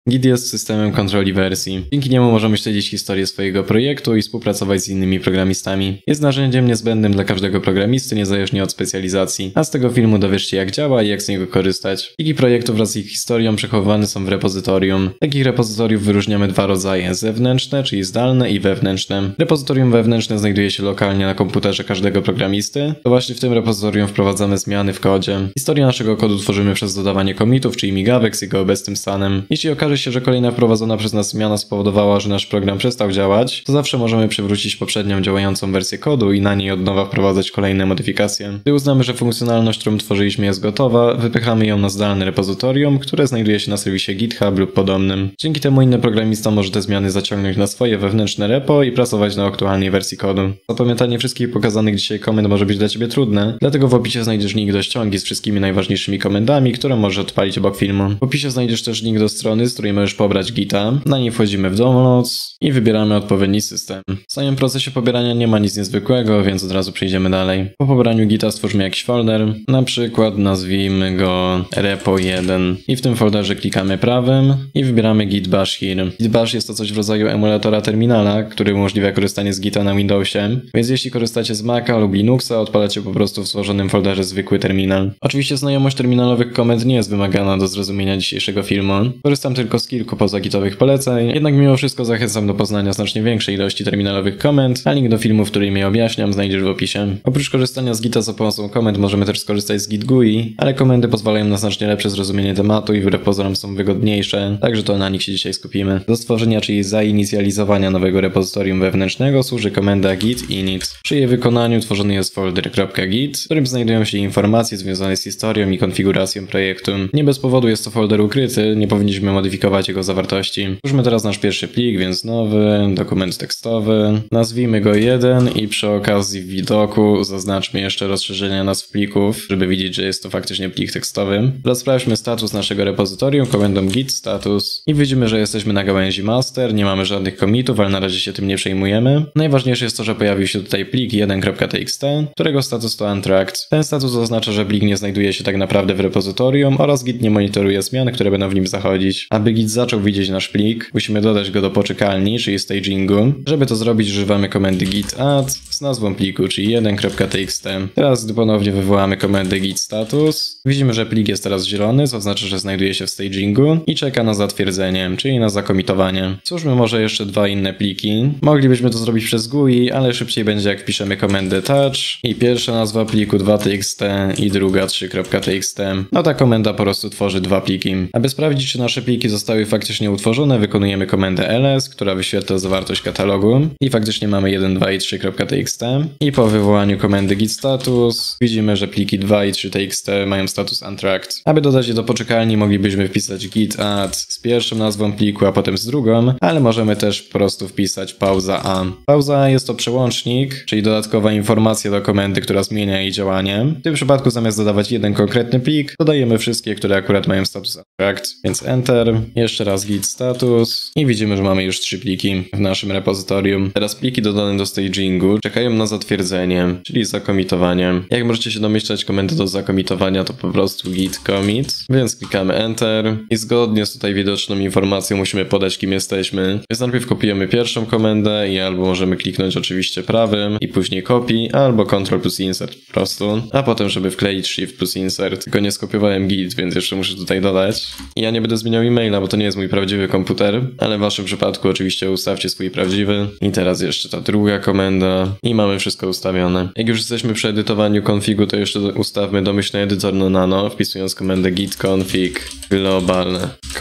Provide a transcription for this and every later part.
Git jest systemem kontroli wersji. Dzięki niemu możemy śledzić historię swojego projektu i współpracować z innymi programistami. Jest narzędziem niezbędnym dla każdego programisty, niezależnie od specjalizacji. A z tego filmu dowiesz się, jak działa i jak z niego korzystać. Pliki projektów wraz z ich historią przechowywane są w repozytorium. Takich repozytoriów wyróżniamy dwa rodzaje: zewnętrzne, czyli zdalne, i wewnętrzne. Repozytorium wewnętrzne znajduje się lokalnie na komputerze każdego programisty. To właśnie w tym repozytorium wprowadzamy zmiany w kodzie. Historię naszego kodu tworzymy przez dodawanie commitów, czyli migawek z jego obecnym stanem. Jeśli okaże się, że kolejna wprowadzona przez nas zmiana spowodowała, że nasz program przestał działać, to zawsze możemy przywrócić poprzednią działającą wersję kodu i na niej od nowa wprowadzać kolejne modyfikacje. Gdy uznamy, że funkcjonalność, którą tworzyliśmy, jest gotowa, wypychamy ją na zdalne repozytorium, które znajduje się na serwisie GitHub lub podobnym. Dzięki temu inny programista może te zmiany zaciągnąć na swoje wewnętrzne repo i pracować na aktualnej wersji kodu. Zapamiętanie wszystkich pokazanych dzisiaj komend może być dla Ciebie trudne, dlatego w opisie znajdziesz link do ściągi z wszystkimi najważniejszymi komendami, które możesz odpalić obok filmu. W opisie znajdziesz też link do strony, z której możesz pobrać Gita. Na niej wchodzimy w Downloads i wybieramy odpowiedni system. W samym procesie pobierania nie ma nic niezwykłego, więc od razu przejdziemy dalej. Po pobraniu Gita stwórzmy jakiś folder, na przykład nazwijmy go repo1 i w tym folderze klikamy prawym i wybieramy git bash here. Git bash jest to coś w rodzaju emulatora terminala, który umożliwia korzystanie z Gita na Windowsie, więc jeśli korzystacie z Maca lub Linuxa, odpalacie po prostu w stworzonym folderze zwykły terminal. Oczywiście znajomość terminalowych komend nie jest wymagana do zrozumienia dzisiejszego filmu. Korzystam tylko z kilku pozagitowych poleceń, jednak mimo wszystko zachęcam do poznania znacznie większej ilości terminalowych komend, a link do filmu, w którym je objaśniam, znajdziesz w opisie. Oprócz korzystania z Gita za pomocą komend możemy też skorzystać z Git GUI, ale komendy pozwalają na znacznie lepsze zrozumienie tematu i wbrew pozorom są wygodniejsze, także to na nich się dzisiaj skupimy. Do stworzenia, czyli zainicjalizowania nowego repozytorium wewnętrznego służy komenda git init. Przy jej wykonaniu tworzony jest folder .git, w którym znajdują się informacje związane z historią i konfiguracją projektu. Nie bez powodu jest to folder ukryty, nie powinniśmy modyfikować jego zawartości. Stwórzmy teraz nasz pierwszy plik, więc nowy, dokument tekstowy. Nazwijmy go 1 i przy okazji w widoku zaznaczmy jeszcze rozszerzenia nazw plików, żeby widzieć, że jest to faktycznie plik tekstowy. Teraz sprawdźmy status naszego repozytorium komendą git status i widzimy, że jesteśmy na gałęzi master, nie mamy żadnych commitów, ale na razie się tym nie przejmujemy. Najważniejsze jest to, że pojawił się tutaj plik 1.txt, którego status to untracked. Ten status oznacza, że plik nie znajduje się tak naprawdę w repozytorium oraz git nie monitoruje zmian, które będą w nim zachodzić. Aby git zaczął widzieć nasz plik, musimy dodać go do poczekalni, czyli stagingu. Żeby to zrobić, używamy komendy git add z nazwą pliku, czyli 1.txt. Teraz, gdy ponownie wywołamy komendę git status, widzimy, że plik jest teraz zielony, co oznacza, że znajduje się w stagingu i czeka na zatwierdzenie, czyli na zakomitowanie. Stwórzmy może jeszcze dwa inne pliki. Moglibyśmy to zrobić przez GUI, ale szybciej będzie, jak wpiszemy komendę touch i pierwsza nazwa pliku 2.txt i druga 3.txt. No ta komenda po prostu tworzy dwa pliki. Aby sprawdzić, czy nasze pliki zostały faktycznie utworzone, wykonujemy komendę ls, która wyświetla zawartość katalogu i faktycznie mamy 1, 2 i 3.txt. I po wywołaniu komendy git status widzimy, że pliki 2 i 3.txt mają status untracked. Aby dodać je do poczekalni, moglibyśmy wpisać git add z pierwszą nazwą pliku, a potem z drugą, ale możemy też po prostu wpisać pauza a. Pauza a jest to przełącznik, czyli dodatkowa informacja do komendy, która zmienia jej działanie. W tym przypadku zamiast dodawać jeden konkretny plik, dodajemy wszystkie, które akurat mają status untracked, więc enter, jeszcze raz git status i widzimy, że mamy już 3 pliki w naszym repozytorium. Teraz pliki dodane do stagingu czekają na zatwierdzenie, czyli zakomitowanie. Jak możecie się domyślać, komendy do zakomitowania to po prostu git commit, więc klikamy enter i zgodnie z tutaj widoczną informacją musimy podać, kim jesteśmy. Więc najpierw kopiujemy pierwszą komendę i albo możemy kliknąć oczywiście prawym i później copy, albo Ctrl plus insert po prostu, a potem żeby wkleić shift plus insert. Tylko nie skopiowałem git, więc jeszcze muszę tutaj dodać. I ja nie będę zmieniał e-maila, bo to nie jest mój prawdziwy komputer, ale w waszym przypadku oczywiście ustawcie swój prawdziwy. I teraz jeszcze ta druga komenda i mamy wszystko ustawione. Jak już jesteśmy przy edytowaniu konfigu, to jeszcze ustawmy domyślny edytor na nano, wpisując komendę git config global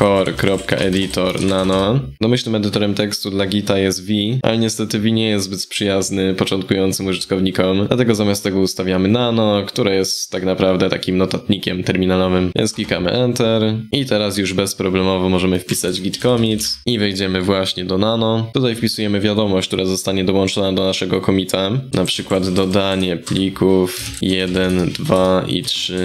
core.editor nano. Domyślnym edytorem tekstu dla Gita jest V, ale niestety V nie jest zbyt przyjazny początkującym użytkownikom, dlatego zamiast tego ustawiamy nano, które jest tak naprawdę takim notatnikiem terminalowym. Więc klikamy enter i teraz już bezproblemowo możemy wpisać git commit i wejdziemy właśnie do nano. Tutaj wpisujemy wiadomość, która zostanie dołączona do naszego commita commita, na przykład dodanie plików 1, 2 i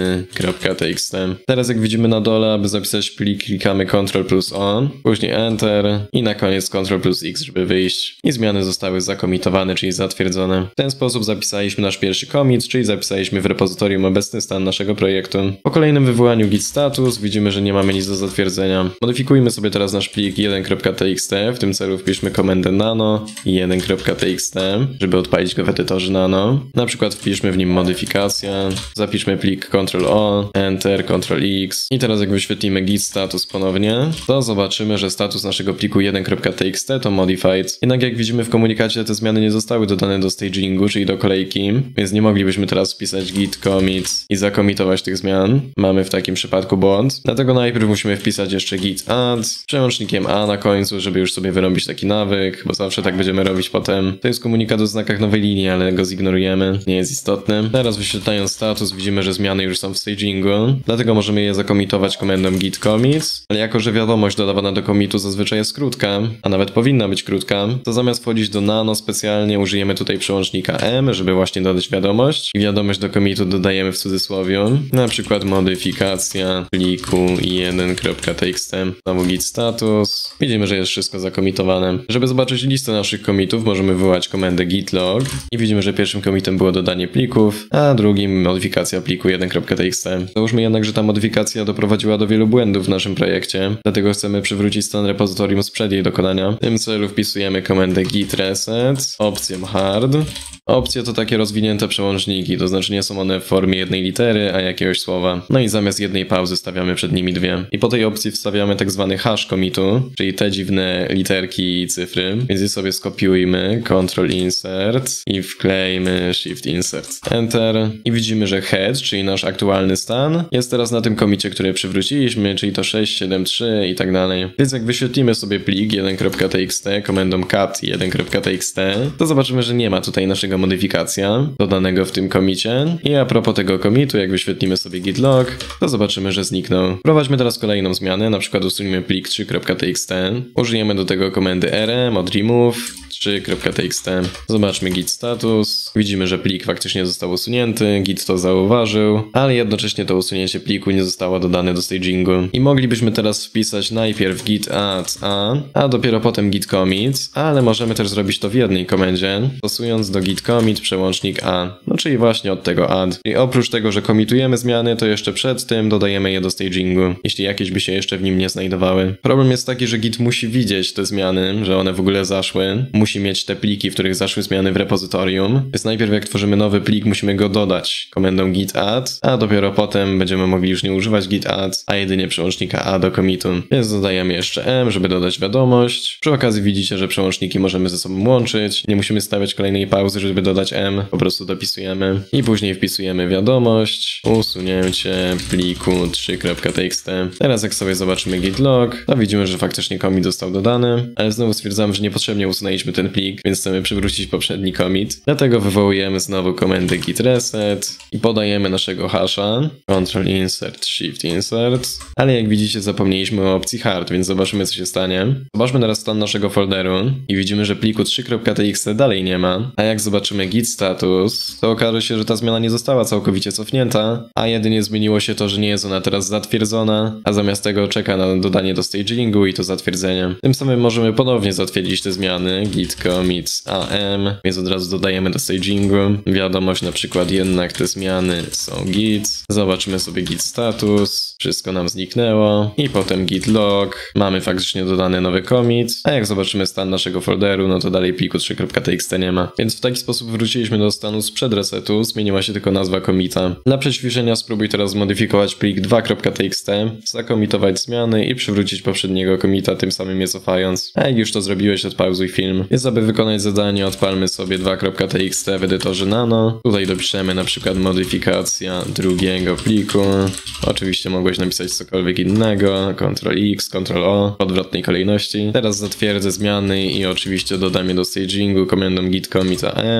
3.txt. Teraz jak widzimy na dole, aby zapisać plik, klikamy Ctrl+O, później Enter i na koniec Ctrl+X, żeby wyjść. I zmiany zostały zakomitowane, czyli zatwierdzone. W ten sposób zapisaliśmy nasz pierwszy commit, czyli zapisaliśmy w repozytorium obecny stan naszego projektu. Po kolejnym wywołaniu git status widzimy, że nie mamy nic do zatwierdzenia. Modyfikujmy sobie teraz nasz plik 1.txt, w tym celu wpiszmy komendę nano i 1.txt, żeby odpalić go w edytorze nano. Na przykład wpiszmy w nim modyfikacja, zapiszmy plik Ctrl+O, Enter, Ctrl+X i teraz jak wyświetlimy git status ponownie, to zobaczymy, że status naszego pliku 1.txt to modified. Jednak jak widzimy w komunikacie, te zmiany nie zostały dodane do stagingu, czyli do kolejki, więc nie moglibyśmy teraz wpisać git commit i zakomitować tych zmian. Mamy w takim przypadku błąd. Dlatego najpierw musimy wpisać jeszcze git add z przełącznikiem a na końcu, żeby już sobie wyrobić taki nawyk, bo zawsze tak będziemy robić potem. To jest komunikat o znakach nowej linii, ale go zignorujemy, nie jest istotny. Teraz wyświetlając status widzimy, że zmiany już są w stagingu, dlatego możemy je zakomitować komendą git commit, ale jako, że wiadomość dodawana do commitu zazwyczaj jest krótka, a nawet powinna być krótka, to zamiast wchodzić do nano specjalnie użyjemy tutaj przełącznika m, żeby właśnie dodać wiadomość. I wiadomość do commitu dodajemy w cudzysłowie, na przykład modyfikacja pliku 1.txt, znowu git status. Widzimy, że jest wszystko zakomitowane. Żeby zobaczyć listę naszych commitów, możemy wywołać komendę git log i widzimy, że pierwszym commitem było dodanie plików, a drugim modyfikacja pliku 1.txt. Załóżmy jednak, że ta modyfikacja doprowadziła do wielu błędów w naszym projekcie, dlatego chcemy przywrócić stan repozytorium sprzed jej dokonania. W tym celu wpisujemy komendę git reset, opcją hard. Opcje to takie rozwinięte przełączniki, to znaczy nie są one w formie jednej litery, a jakiegoś słowa. No i zamiast jednej pauzy stawiamy przed nimi dwie. I po tej opcji wstawiamy tak zwany hash commitu, czyli te dziwne literki i cyfry. Więc je sobie skopiujmy, Ctrl Insert i wklejmy Shift Insert. Enter. I widzimy, że head, czyli nasz aktualny stan, jest teraz na tym commicie, który przywróciliśmy, czyli to 673 i tak dalej. Więc jak wyświetlimy sobie plik 1.txt komendą cat 1.txt, to zobaczymy, że nie ma tutaj naszego modyfikacja dodanego w tym commicie. I a propos tego commitu, jak wyświetlimy sobie git log, to zobaczymy, że zniknął. Wprowadźmy teraz kolejną zmianę, na przykład usuńmy plik 3.txt. Użyjemy do tego komendy rm od remove 3.txt. Zobaczmy git status. Widzimy, że plik faktycznie został usunięty, git to zauważył, ale jednocześnie to usunięcie pliku nie zostało dodane do stagingu. I moglibyśmy teraz wpisać najpierw git add a dopiero potem git commit, ale możemy też zrobić to w jednej komendzie, stosując do git commit przełącznik a, no czyli właśnie od tego add. I oprócz tego, że komitujemy zmiany, to jeszcze przed tym dodajemy je do stagingu, jeśli jakieś by się jeszcze w nim nie znajdowały. Problem jest taki, że git musi widzieć te zmiany, że one w ogóle zaszły, musi mieć te pliki, w których zaszły zmiany w repozytorium, więc najpierw jak tworzymy nowy plik, musimy go dodać komendą git add, a dopiero potem będziemy mogli już nie używać git add, a jedynie przełącznika a do commitu. Więc dodajemy jeszcze m, żeby dodać wiadomość. Przy okazji widzicie, że przełączniki możemy ze sobą łączyć, nie musimy stawiać kolejnej pauzy, żeby dodać m, po prostu dopisujemy i później wpisujemy wiadomość, usunięcie pliku 3.txt. Teraz jak sobie zobaczymy git log, to widzimy, że faktycznie commit został dodany, ale znowu stwierdzamy, że niepotrzebnie usunęliśmy ten plik, więc chcemy przywrócić poprzedni commit. Dlatego wywołujemy znowu komendę git reset i podajemy naszego hasza, Ctrl Insert, Shift Insert, ale jak widzicie zapomnieliśmy o opcji hard, więc zobaczymy co się stanie. Zobaczmy teraz stan naszego folderu i widzimy, że pliku 3.txt dalej nie ma, a jak zobaczymy git status, to okaże się, że ta zmiana nie została całkowicie cofnięta, a jedynie zmieniło się to, że nie jest ona teraz zatwierdzona, a zamiast tego czeka na dodanie do stagingu i to zatwierdzenie. Tym samym możemy ponownie zatwierdzić te zmiany, git commit am, więc od razu dodajemy do stagingu wiadomość, na przykład jednak te zmiany są git. Zobaczymy sobie git status, wszystko nam zniknęło i potem git log, mamy faktycznie dodany nowy commit, a jak zobaczymy stan naszego folderu, no to dalej pliku 3.txt nie ma. Więc w taki sposób wróciliśmy do stanu sprzed resetu, zmieniła się tylko nazwa commita. Dla przećwiczenia spróbuj teraz zmodyfikować plik 2.txt, zakomitować zmiany i przywrócić poprzedniego commita, tym samym je cofając. A jak już to zrobiłeś, odpauzuj film. Więc aby wykonać zadanie, odpalmy sobie 2.txt w edytorze nano. Tutaj dopiszemy na przykład modyfikacja drugiego pliku. Oczywiście mogłeś napisać cokolwiek innego, Ctrl+X, Ctrl+O w odwrotnej kolejności. Teraz zatwierdzę zmiany i oczywiście dodam je do stagingu komendą git commit am.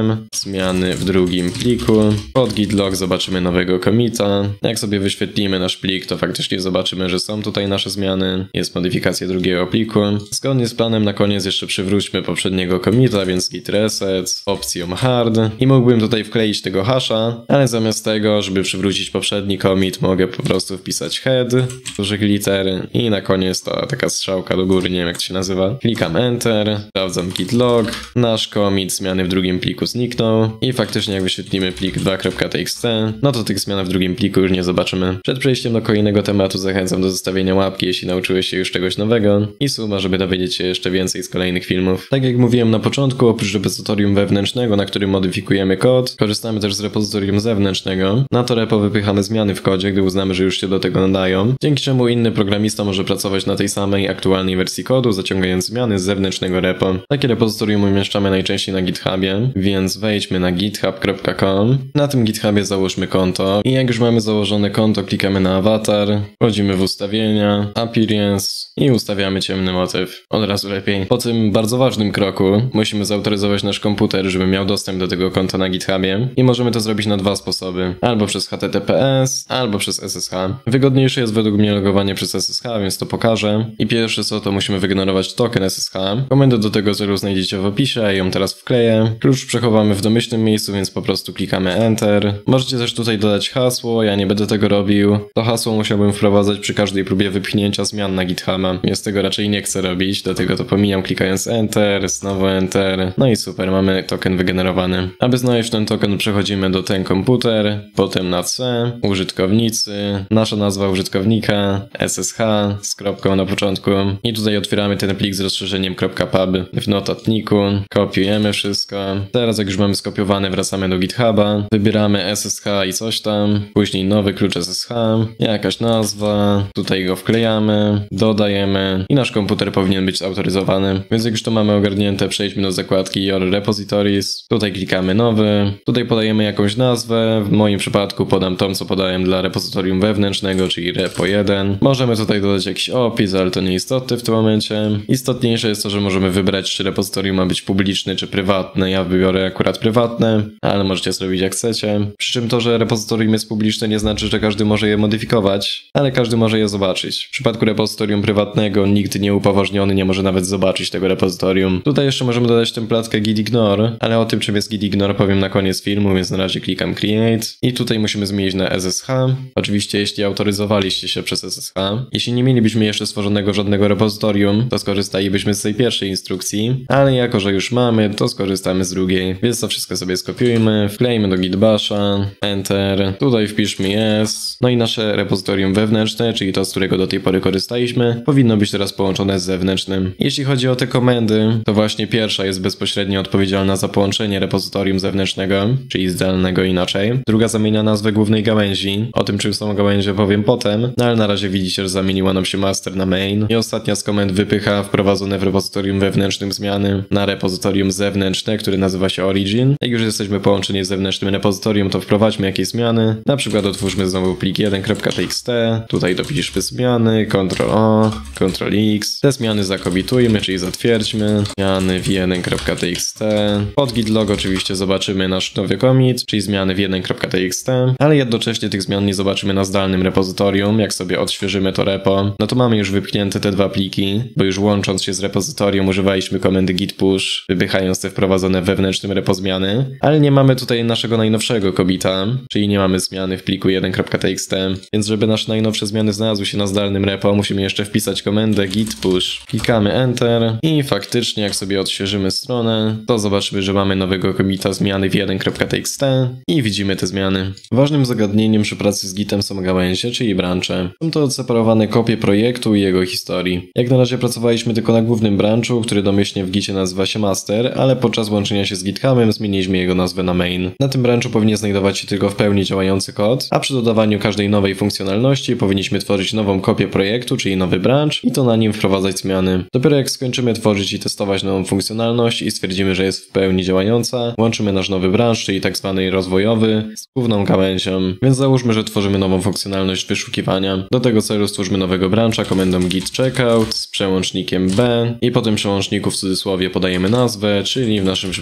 system, zmiany w drugim pliku. Pod git log zobaczymy nowego commita. Jak sobie wyświetlimy nasz plik, to faktycznie zobaczymy, że są tutaj nasze zmiany. Jest modyfikacja drugiego pliku. Zgodnie z planem na koniec jeszcze przywróćmy poprzedniego commita, więc git reset, opcją hard. I mógłbym tutaj wkleić tego hasza, ale zamiast tego, żeby przywrócić poprzedni commit, mogę po prostu wpisać head, dużych liter i na koniec ta taka strzałka do góry, nie wiem jak to się nazywa. Klikam enter, sprawdzam git log, nasz commit zmiany w drugim pliku zniknął i faktycznie jak wyświetlimy plik 2.txt, no to tych zmian w drugim pliku już nie zobaczymy. Przed przejściem do kolejnego tematu zachęcam do zostawienia łapki, jeśli nauczyłeś się już czegoś nowego i suba, żeby dowiedzieć się jeszcze więcej z kolejnych filmów. Tak jak mówiłem na początku, oprócz repozytorium wewnętrznego, na którym modyfikujemy kod, korzystamy też z repozytorium zewnętrznego. Na to repo wypychamy zmiany w kodzie, gdy uznamy, że już się do tego nadają, dzięki czemu inny programista może pracować na tej samej aktualnej wersji kodu, zaciągając zmiany z zewnętrznego repo. Takie repozytorium umieszczamy najczęściej na GitHubie, więc wejdźmy na github.com. Na tym GitHubie załóżmy konto i jak już mamy założone konto, klikamy na awatar, wchodzimy w ustawienia, appearance i ustawiamy ciemny motyw. Od razu lepiej. Po tym bardzo ważnym kroku musimy zautoryzować nasz komputer, żeby miał dostęp do tego konta na GitHubie i możemy to zrobić na dwa sposoby. Albo przez HTTPS, albo przez SSH. Wygodniejsze jest według mnie logowanie przez SSH, więc to pokażę. I pierwsze co, to musimy wyignorować token SSH. Komendę do tego celu znajdziecie w opisie, ja ją teraz wkleję. Klucz przechowamy w domyślnym miejscu, więc po prostu klikamy Enter. Możecie też tutaj dodać hasło, ja nie będę tego robił. To hasło musiałbym wprowadzać przy każdej próbie wypchnięcia zmian na GitHuba. Więc tego raczej nie chcę robić, dlatego to pomijam klikając Enter, znowu Enter. No i super, mamy token wygenerowany. Aby znaleźć ten token, przechodzimy do ten komputer, potem na C, użytkownicy, nasza nazwa użytkownika, SSH z kropką na początku i tutaj otwieramy ten plik z rozszerzeniem .pub w notatniku, kopiujemy wszystko. Teraz jak już mamy skopiowane, wracamy do GitHuba, wybieramy SSH i coś tam, później nowy klucz SSH, jakaś nazwa, tutaj go wklejamy, dodajemy i nasz komputer powinien być zautoryzowany. Więc jak już to mamy ogarnięte, przejdźmy do zakładki Your Repositories, tutaj klikamy nowy, tutaj podajemy jakąś nazwę, w moim przypadku podam tą, co podałem dla repozytorium wewnętrznego, czyli repo1. Możemy tutaj dodać jakiś opis, ale to nieistotne w tym momencie. Istotniejsze jest to, że możemy wybrać, czy repozytorium ma być publiczne, czy prywatne. Ja wybiorę akurat prywatne, ale możecie zrobić jak chcecie. Przy czym to, że repozytorium jest publiczne, nie znaczy, że każdy może je modyfikować, ale każdy może je zobaczyć. W przypadku repozytorium prywatnego nikt nieupoważniony nie może nawet zobaczyć tego repozytorium. Tutaj jeszcze możemy dodać templatkę gitignore, ale o tym, czym jest gitignore, powiem na koniec filmu, więc na razie klikam create i tutaj musimy zmienić na SSH. Oczywiście jeśli autoryzowaliście się przez SSH. Jeśli nie mielibyśmy jeszcze stworzonego żadnego repozytorium, to skorzystalibyśmy z tej pierwszej instrukcji, ale jako, że już mamy, to skorzystamy z drugiej. Więc to wszystko sobie skopiujmy, wklejmy do gitbasha, enter, tutaj wpiszmy yes, no i nasze repozytorium wewnętrzne, czyli to, z którego do tej pory korzystaliśmy, powinno być teraz połączone z zewnętrznym. Jeśli chodzi o te komendy, to właśnie pierwsza jest bezpośrednio odpowiedzialna za połączenie repozytorium zewnętrznego, czyli zdalnego inaczej. Druga zamienia nazwę głównej gałęzi, o tym czym są gałęzie powiem potem, no ale na razie widzicie, że zamieniła nam się master na main. I ostatnia z komend wypycha wprowadzone w repozytorium wewnętrznym zmiany na repozytorium zewnętrzne, które nazywa się origin. Jak już jesteśmy połączeni z zewnętrznym repozytorium, to wprowadźmy jakieś zmiany. Na przykład otwórzmy znowu plik 1.txt, tutaj dopiszmy zmiany, Ctrl-O, Ctrl-X. Te zmiany zakobitujmy, czyli zatwierdźmy. Zmiany w 1.txt. Pod git log oczywiście zobaczymy nasz nowy commit, czyli zmiany w 1.txt, ale jednocześnie tych zmian nie zobaczymy na zdalnym repozytorium. Jak sobie odświeżymy to repo, no to mamy już wypchnięte te dwa pliki, bo już łącząc się z repozytorium używaliśmy komendy git push, wypychając te wprowadzone w wewnętrznym repo zmiany, ale nie mamy tutaj naszego najnowszego commita, czyli nie mamy zmiany w pliku 1.txt, więc żeby nasze najnowsze zmiany znalazły się na zdalnym repo, musimy jeszcze wpisać komendę git push. Klikamy enter i faktycznie jak sobie odświeżymy stronę, to zobaczymy, że mamy nowego commita zmiany w 1.txt i widzimy te zmiany. Ważnym zagadnieniem przy pracy z gitem są gałęzie, czyli branche. Są to odseparowane kopie projektu i jego historii. Jak na razie pracowaliśmy tylko na głównym branchu, który domyślnie w gicie nazywa się master, ale podczas łączenia się z GitHubem zmieniliśmy jego nazwę na main. Na tym branchu powinien znajdować się tylko w pełni działający kod, a przy dodawaniu każdej nowej funkcjonalności powinniśmy tworzyć nową kopię projektu, czyli nowy branch i to na nim wprowadzać zmiany. Dopiero jak skończymy tworzyć i testować nową funkcjonalność i stwierdzimy, że jest w pełni działająca, łączymy nasz nowy branch, czyli tak zwany rozwojowy, z główną gałęzią. Więc załóżmy, że tworzymy nową funkcjonalność wyszukiwania. Do tego celu stwórzmy nowego brancha komendą git checkout z przełącznikiem B i po tym przełączniku w cudzysłowie podajemy nazwę, czyli w naszym przypadku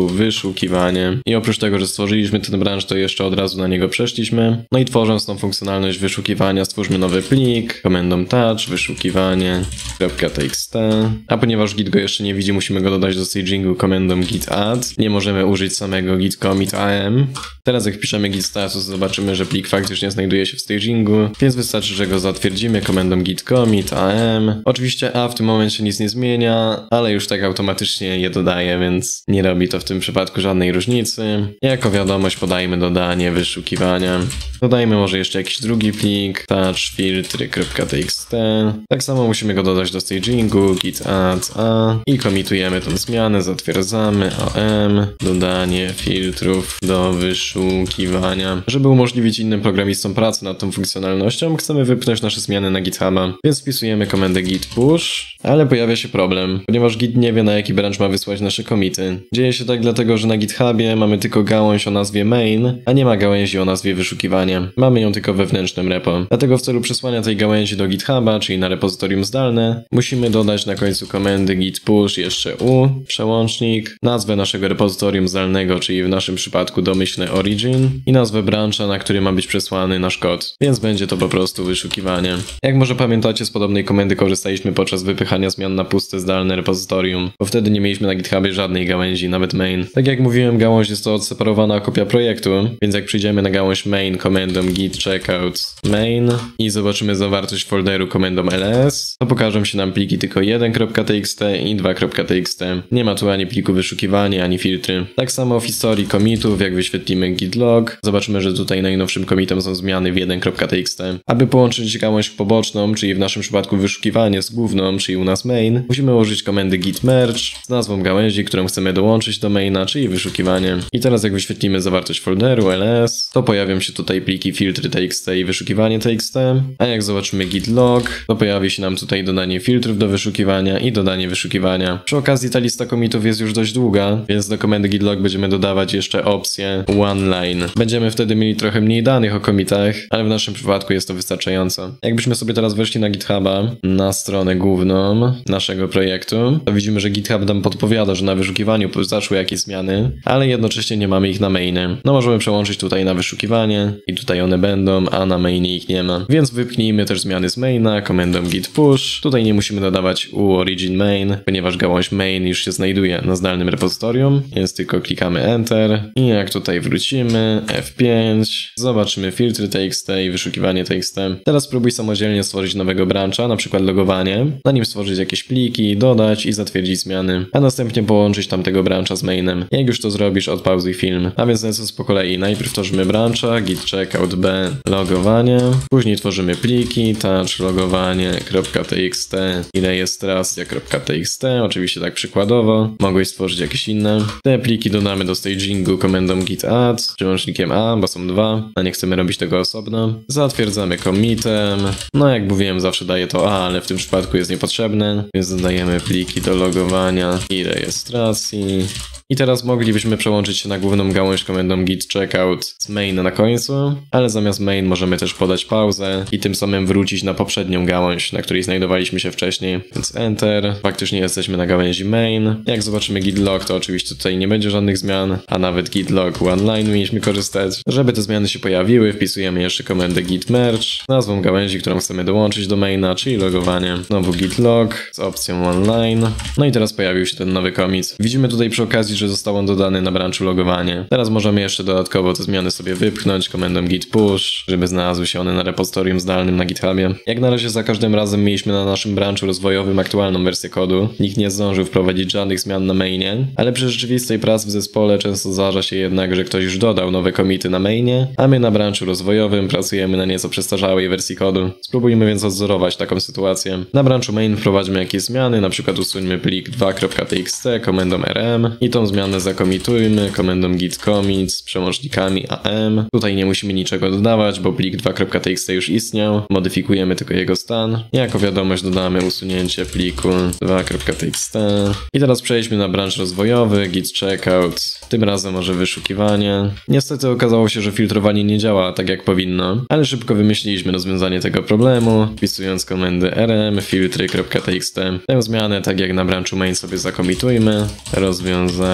wyszukiwanie. I oprócz tego, że stworzyliśmy ten branch, to jeszcze od razu na niego przeszliśmy. No i tworząc tą funkcjonalność wyszukiwania, stwórzmy nowy plik, komendą touch, wyszukiwanie.txt. A ponieważ Git go jeszcze nie widzi, musimy go dodać do stagingu komendą git add. Nie możemy użyć samego git commit am. Teraz jak wpiszemy git status, zobaczymy, że plik faktycznie znajduje się w stagingu, więc wystarczy, że go zatwierdzimy komendą git commit am. Oczywiście a w tym momencie nic nie zmienia, ale już tak automatycznie je dodaje, więc nie robi to w tym przypadku żadnej różnicy. Jako wiadomość podajmy dodanie wyszukiwania. Dodajmy może jeszcze jakiś drugi plik, touchfiltry.txt. Tak samo musimy go dodać do stagingu, git add a i komitujemy tą zmianę, zatwierdzamy am, dodanie filtrów do wyszukiwania. Żeby umożliwić innym programistom pracę nad tą funkcjonalnością, chcemy wypchnąć nasze zmiany na GitHuba, więc wpisujemy komendę git push, ale pojawia się problem, ponieważ Git nie wie, na jaki branch ma wysłać nasze commity. Dzieje się tak dlatego, że na GitHubie mamy tylko gałąź o nazwie main, a nie ma gałęzi o nazwie wyszukiwania. Mamy ją tylko w wewnętrznym repo. Dlatego w celu przesłania tej gałęzi do GitHuba, czyli na repozytorium zdalne, musimy dodać na końcu komendy git push jeszcze przełącznik, nazwę naszego repozytorium zdalnego, czyli w naszym przypadku domyślne origin i nazwę brancha, na który ma być przesłany nasz kod. Więc będzie to po prostu wyszukiwanie. Jak może pamiętacie, z podobnej komendy korzystaliśmy podczas wypychania zmian na puste zdalne repozytorium, bo wtedy nie mieliśmy na GitHubie żadnej gałęzi, nawet main. Tak jak mówiłem, gałąź jest to odseparowana kopia projektu, więc jak przyjdziemy na gałąź main komendą git checkout main i zobaczymy zawartość folderu komendą ls, to pokażą się nam pliki tylko 1.txt i 2.txt. Nie ma tu ani pliku wyszukiwania, ani filtry. Tak samo w historii commitów, jak wyświetlimy git log, zobaczymy, że tutaj najnowszym commitem są zmiany w 1.txt. Aby połączyć gałąź poboczną, czyli w naszym przypadku wyszukiwanie z główną, czyli u nas main, musimy użyć komendy git merge z nazwą gałęzi, którą chcemy dołączyć do maina, czyli wyszukiwanie. I teraz jak wyświetlimy zawartość folderu ls, to pojawią się tutaj pliki filtry.txt i wyszukiwanie.txt, a jak zobaczymy git log, to pojawi się nam tutaj dodanie filtrów do wyszukiwania i dodanie wyszukiwania. Przy okazji ta lista commitów jest już dość długa, więc do komendy git log będziemy dodawać jeszcze opcję one line. Będziemy wtedy mieli trochę mniej danych o commitach, ale w naszym przypadku jest to wystarczająco. Jakbyśmy sobie teraz weszli na GitHuba, na stronę główną naszego projektu, to widzimy, że GitHub nam podpowiada, że na wyszukiwaniu zaszły jakieś zmiany, ale jednocześnie nie mamy ich na mainie. No możemy przełączyć tutaj na wyszukiwanie i tutaj one będą, a na mainie ich nie ma. Więc wypchnijmy też zmiany z maina komendą git push. Tutaj nie musimy dodawać origin main, ponieważ gałąź main już się znajduje na zdalnym repozytorium, więc tylko klikamy enter i jak tutaj wrócimy, F5, zobaczymy filtry.txt i wyszukiwanie.txt. Teraz spróbuj samodzielnie stworzyć nowego brancha, na przykład logowanie, na nim stworzyć jakieś pliki, dodać i zatwierdzić zmiany, a następnie połączyć tamtego brancha z mainem. Jak już to zrobisz, odpauzuj film. A więc lecąc po kolei, najpierw tworzymy brancha, git checkout b, logowanie, później tworzymy pliki, touch logowanie.txt i rejestracja.txt, oczywiście tak przykładowo, mogłeś stworzyć jakieś inne. Te pliki dodamy do stagingu komendą git add, z przełącznikiem a, bo są dwa, a nie chcemy robić tego osobno. Zatwierdzamy commitem, no jak mówiłem, zawsze daje to a, ale w tym przypadku jest niepotrzebne, więc dodajemy pliki do logowania i rejestracji. I teraz moglibyśmy przełączyć się na główną gałąź komendą git checkout z main na końcu, ale zamiast main możemy też podać pauzę i tym samym wrócić na poprzednią gałąź, na której znajdowaliśmy się wcześniej. Więc enter, faktycznie jesteśmy na gałęzi main. Jak zobaczymy git log, to oczywiście tutaj nie będzie żadnych zmian, a nawet git log one line mieliśmy korzystać. Żeby te zmiany się pojawiły, wpisujemy jeszcze komendę git merge z nazwą gałęzi, którą chcemy dołączyć do maina, czyli logowanie. Znowu git log z opcją online. No i teraz pojawił się ten nowy commit. Widzimy tutaj przy okazji, że został on dodany na branchu logowanie. Teraz możemy jeszcze dodatkowo te zmiany sobie wypchnąć komendą git push, żeby znalazły się one na repozytorium zdalnym na GitHubie. Jak na razie za każdym razem mieliśmy na naszym branchu rozwojowym aktualną wersję kodu. Nikt nie zdążył wprowadzić żadnych zmian na mainie, ale przy rzeczywistej pracy w zespole często zdarza się jednak, że ktoś już dodał nowe commity na mainie, a my na branchu rozwojowym pracujemy na nieco przestarzałej wersji kodu. Spróbujmy więc odzorować taką sytuację. Na branchu main wprowadźmy jakieś zmiany, na przykład usuńmy plik 2.txt komendą rm i tą zmianę zakomitujmy komendą git commit z przełącznikami am. Tutaj nie musimy niczego dodawać, bo plik 2.txt już istniał. Modyfikujemy tylko jego stan. I jako wiadomość dodamy usunięcie pliku 2.txt. I teraz przejdźmy na branch rozwojowy, git checkout. Tym razem może wyszukiwanie. Niestety okazało się, że filtrowanie nie działa tak jak powinno, ale szybko wymyśliliśmy rozwiązanie tego problemu, wpisując komendy rm filtry.txt. Tę zmianę, tak jak na branchu main, sobie zakomitujmy. Rozwiązanie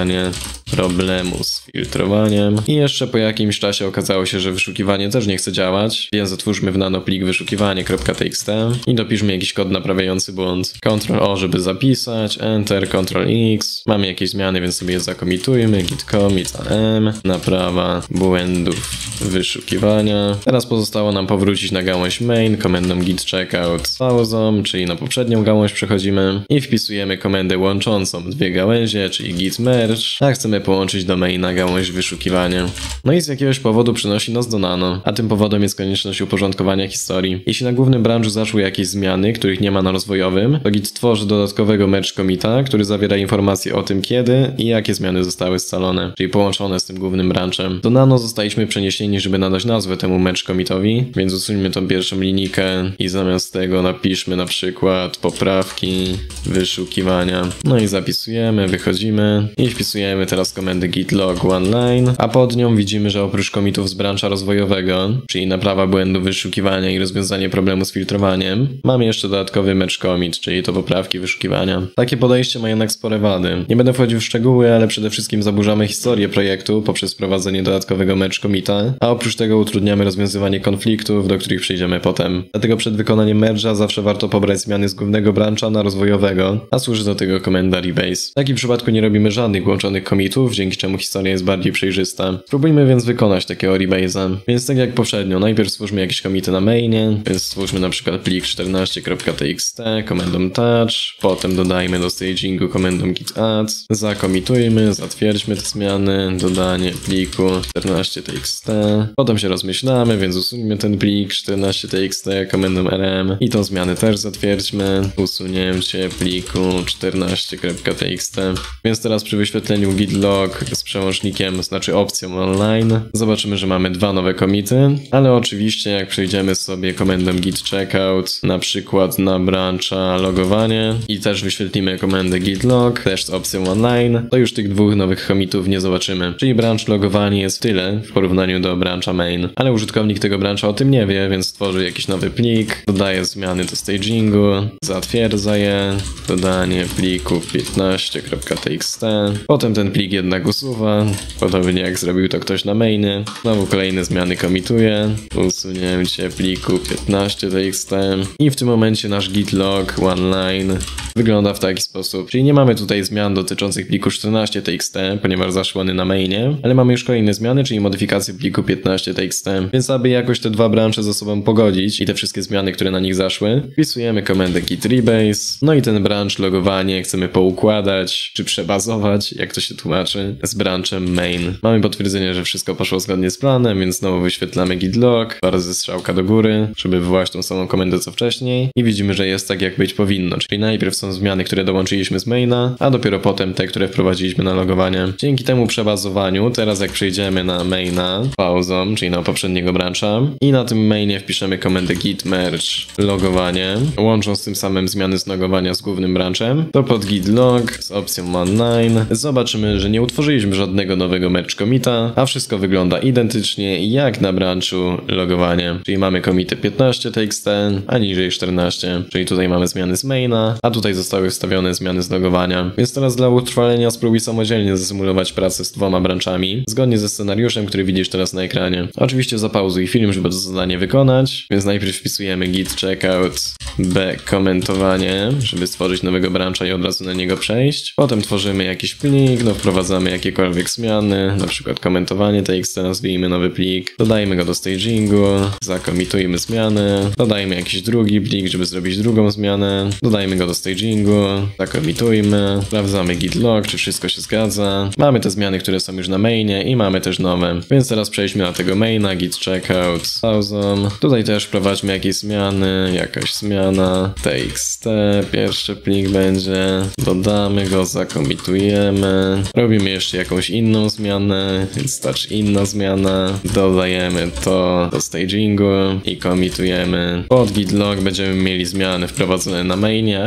rozwiązanie problemu z filtrowaniem. I jeszcze po jakimś czasie okazało się, że wyszukiwanie też nie chce działać, więc otwórzmy w nano plik wyszukiwanie.txt i dopiszmy jakiś kod naprawiający błąd. Ctrl-O, żeby zapisać, Enter, Ctrl-X. Mamy jakieś zmiany, więc sobie je zakomitujmy. Git commit am, naprawa błędów wyszukiwania. Teraz pozostało nam powrócić na gałąź main komendą git checkout z pauzą, czyli na poprzednią gałąź przechodzimy i wpisujemy komendę łączącą dwie gałęzie, czyli git merge, a chcemy połączyć do maina gałąź wyszukiwania. No i z jakiegoś powodu przynosi nas do nano, a tym powodem jest konieczność uporządkowania historii. Jeśli na głównym branchu zaszły jakieś zmiany, których nie ma na rozwojowym, to git tworzy dodatkowego merge commita, który zawiera informacje o tym, kiedy i jakie zmiany zostały scalone, czyli połączone z tym głównym branchem. Do nano zostaliśmy przeniesieni, żeby nadać nazwę temu merge commitowi, więc usuńmy tą pierwszą linijkę i zamiast tego napiszmy na przykład poprawki wyszukiwania. No i zapisujemy, wychodzimy i wpisujemy teraz komendę git log oneline, a pod nią widzimy, że oprócz commitów z brancha rozwojowego, czyli naprawa błędu wyszukiwania i rozwiązanie problemu z filtrowaniem, mamy jeszcze dodatkowy merge commit, czyli to poprawki wyszukiwania. Takie podejście ma jednak spore wady. Nie będę wchodził w szczegóły, ale przede wszystkim zaburzamy historię projektu poprzez wprowadzenie dodatkowego merge commita, a oprócz tego utrudniamy rozwiązywanie konfliktów, do których przejdziemy potem. Dlatego przed wykonaniem merge'a zawsze warto pobrać zmiany z głównego brancha na rozwojowego, a służy do tego komenda rebase. W takim przypadku nie robimy żadnych łączonych commitów, dzięki czemu historia jest bardziej przejrzysta. Spróbujmy więc wykonać takiego rebase'a. Więc tak jak poprzednio, najpierw stwórzmy jakieś commity na mainie, więc stwórzmy na przykład plik 14.txt komendą touch, potem dodajmy do stagingu komendą git add, zakomitujmy, zatwierdźmy te zmiany, dodanie pliku 14.txt, potem się rozmyślamy, więc usuńmy ten plik 14.txt komendą rm i tą zmianę też zatwierdźmy, usunięcie pliku 14.txt. Więc teraz przy wyświetleniu git log z przełącznikiem, znaczy opcją online, zobaczymy, że mamy dwa nowe commity, ale oczywiście jak przejdziemy sobie komendą git checkout, na przykład na brancha logowanie i też wyświetlimy komendę git log, też z opcją online, to już tych dwóch nowych commitów nie zobaczymy. Czyli branch logowanie jest w tyle w porównaniu do brancha main, ale użytkownik tego brancha o tym nie wie, więc tworzy jakiś nowy plik, dodaje zmiany do stagingu, zatwierdza je, dodanie pliku 15.txt, potem ten plik jednak usuwa, podobnie jak zrobił to ktoś na mainie, znowu kolejne zmiany komituje, usunięcie pliku 15.txt i w tym momencie nasz git log oneline wygląda w taki sposób, czyli nie mamy tutaj zmian dotyczących pliku 14.txt, ponieważ zaszły one na mainie, ale mamy już kolejne zmiany, czyli modyfikację pliku 15.txt, więc aby jakoś te dwa branche ze sobą pogodzić i te wszystkie zmiany, które na nich zaszły, wpisujemy komendę git rebase, no i ten branch logowanie chcemy poukładać, czy przebazować, jak to się tłumaczy, z branchem main. Mamy potwierdzenie, że wszystko poszło zgodnie z planem, więc znowu wyświetlamy git log, bardzo strzałka do góry, żeby wywołać tą samą komendę co wcześniej i widzimy, że jest tak jak być powinno, czyli najpierw są zmiany, które dołączyliśmy z maina, a dopiero potem te, które wprowadziliśmy na logowanie. Dzięki temu przebazowaniu, teraz jak przejdziemy na maina pauzą, czyli na poprzedniego brancha i na tym mainie wpiszemy komendę git merge logowanie, łącząc tym samym zmiany z logowania z głównym branchem, to pod git log z opcją online zobaczymy, że nie utworzyliśmy żadnego nowego merge commita, a wszystko wygląda identycznie jak na branchu logowanie, czyli mamy commity 15.txt, a niżej 14, czyli tutaj mamy zmiany z maina, a tutaj zostały wstawione zmiany z logowania. Więc teraz dla utrwalenia spróbuj samodzielnie zasymulować pracę z dwoma branchami, zgodnie ze scenariuszem, który widzisz teraz na ekranie. Oczywiście zapauzuj film, żeby to zadanie wykonać, więc najpierw wpisujemy git checkout b komentowanie, żeby stworzyć nowego brancha i od razu na niego przejść. Potem tworzymy jakiś plik, wprowadzamy jakiekolwiek zmiany, na przykład komentowanie txt, nazwijmy nowy plik, dodajmy go do stagingu, zakomitujmy zmiany, dodajmy jakiś drugi plik, żeby zrobić drugą zmianę, dodajmy go do stagingu, zakomitujmy, sprawdzamy git log, czy wszystko się zgadza. Mamy te zmiany, które są już na mainie i mamy też nowe. Więc teraz przejdźmy na tego maina, git checkout z pauzą. Tutaj też wprowadźmy jakieś zmiany, jakaś zmiana txt, pierwszy plik będzie, dodamy go, zakomitujemy, robimy jeszcze jakąś inną zmianę, więc touch inna zmiana, dodajemy to do stagingu i komitujemy. Pod git log będziemy mieli zmiany wprowadzone na mainie, ale oczywiście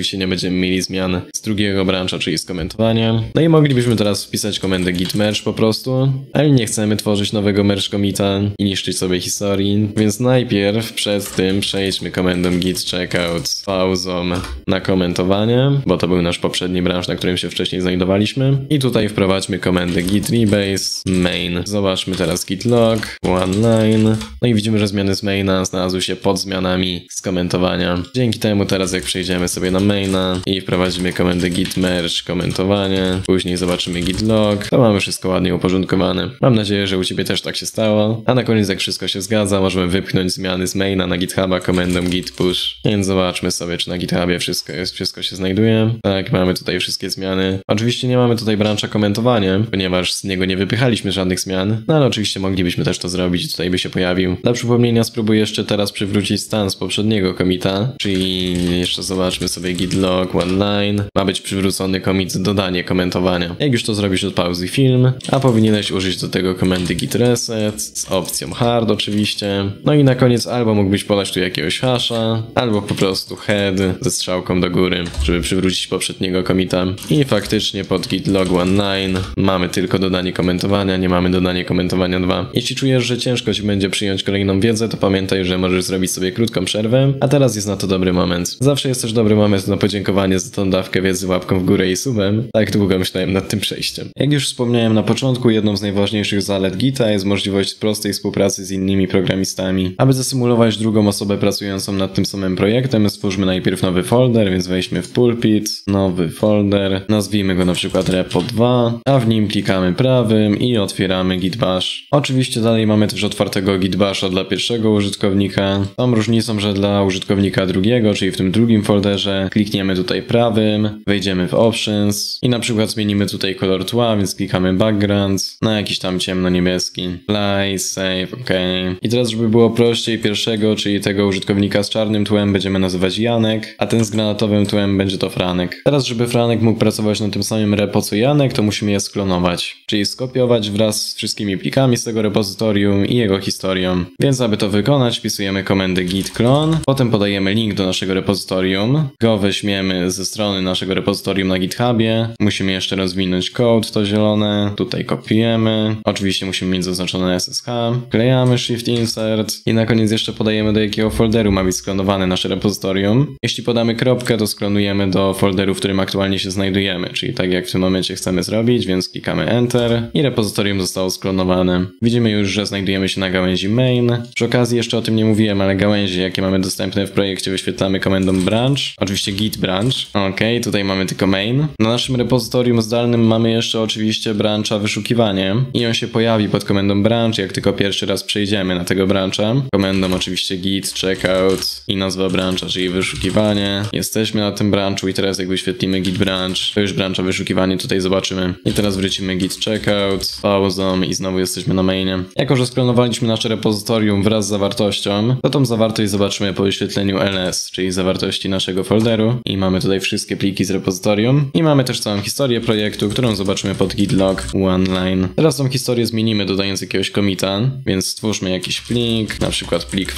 oczywiście nie będziemy mieli zmian z drugiego brancha, czyli z komentowania. No i moglibyśmy teraz wpisać komendę git merge po prostu, ale nie chcemy tworzyć nowego merge commita i niszczyć sobie historii, więc najpierw przed tym przejdźmy komendą git checkout z pauzą na komentowanie, bo to był nasz poprzedni branch, na którym się wcześniej znajdowaliśmy. I tutaj wprowadźmy komendę git rebase main. Zobaczmy teraz git log, one line. No i widzimy, że zmiany z maina znalazły się pod zmianami z komentowania. Dzięki temu teraz jak przejdziemy sobie na maina i wprowadzimy komendę git merge komentowanie, później zobaczymy git log, to mamy wszystko ładnie uporządkowane. Mam nadzieję, że u Ciebie też tak się stało. A na koniec jak wszystko się zgadza, możemy wypchnąć zmiany z maina na GitHuba komendą git push. Więc zobaczmy sobie, czy na GitHubie wszystko się znajduje. Tak, mamy tutaj wszystkie zmiany. Oczywiście nie mamy tutaj brancha komentowanie, ponieważ z niego nie wypychaliśmy żadnych zmian, no ale oczywiście moglibyśmy też to zrobić, tutaj by się pojawił. Dla przypomnienia spróbuję jeszcze teraz przywrócić stan z poprzedniego commita, czyli jeszcze zobaczmy sobie git log one line. Ma być przywrócony commit dodanie komentowania. Jak już to zrobisz, odpauzuj film, a powinieneś użyć do tego komendy git reset z opcją hard oczywiście. No i na koniec albo mógłbyś podać tu jakiegoś hasza, albo po prostu head ze strzałką do góry, żeby przywrócić poprzedniego commita. I faktycznie pod git log one line mamy tylko dodanie komentowania, nie mamy dodanie komentowania 2. Jeśli czujesz, że ciężko Ci będzie przyjąć kolejną wiedzę, to pamiętaj, że możesz zrobić sobie krótką przerwę, a teraz jest na to dobry moment. Zawsze jest też dobry moment na podziękowanie za tą dawkę wiedzy łapką w górę i subem. Tak długo myślałem nad tym przejściem. Jak już wspomniałem na początku, jedną z najważniejszych zalet Gita jest możliwość prostej współpracy z innymi programistami. Aby zasymulować drugą osobę pracującą nad tym samym projektem, stwórzmy najpierw nowy folder, więc wejdźmy w pulpit, nowy folder, nazwijmy go na przykład repo 2, a w nim klikamy prawym i otwieramy git bash. Oczywiście dalej mamy też otwartego git basha dla pierwszego użytkownika. Tą różnicą, że dla użytkownika drugiego, czyli w tym drugim folderze, klikniemy tutaj prawym, wejdziemy w options i na przykład zmienimy tutaj kolor tła, więc klikamy background na jakiś tam ciemno-niebieski. Play, save, ok. I teraz, żeby było prościej, pierwszego, czyli tego użytkownika z czarnym tłem będziemy nazywać Janek, a ten z granatowym tłem będzie to Franek. Teraz, żeby Franek mógł pracować na tym samym repo co Janek, to musimy je sklonować, czyli skopiować wraz z wszystkimi plikami z tego repozytorium i jego historią. Więc aby to wykonać, wpisujemy komendę git clone, potem podajemy link do naszego repozytorium, go weźmiemy ze strony naszego repozytorium na GitHubie, musimy jeszcze rozwinąć code, to zielone, tutaj kopiujemy, oczywiście musimy mieć zaznaczone SSH, klejamy shift insert i na koniec jeszcze podajemy, do jakiego folderu ma być sklonowane nasze repozytorium. Jeśli podamy kropkę, to sklonujemy do folderu, w którym aktualnie się znajdujemy, czyli tak jak w tym momencie chcemy zrobić, więc klikamy enter i repozytorium zostało sklonowane. Widzimy już, że znajdujemy się na gałęzi main. Przy okazji jeszcze o tym nie mówiłem, ale gałęzie, jakie mamy dostępne w projekcie, wyświetlamy komendą branch, oczywiście git branch. Ok, tutaj mamy tylko main. Na naszym repozytorium zdalnym mamy jeszcze oczywiście brancha wyszukiwanie i on się pojawi pod komendą branch, jak tylko pierwszy raz przejdziemy na tego brancha. Komendą oczywiście git checkout i nazwa brancha, czyli wyszukiwanie. Jesteśmy na tym branchu i teraz jak wyświetlimy git branch, to już brancha wyszukiwanie tutaj zobaczymy. I teraz wrócimy git checkout, pauzą i znowu jesteśmy na mainie. Jako że sklonowaliśmy nasze repozytorium wraz z zawartością, to tą zawartość zobaczymy po wyświetleniu ls, czyli zawartości naszego folderu i mamy tutaj wszystkie pliki z repozytorium i mamy też całą historię projektu, którą zobaczymy pod git log one line. Teraz tą historię zmienimy, dodając jakiegoś commita, więc stwórzmy jakiś plik, na przykład plik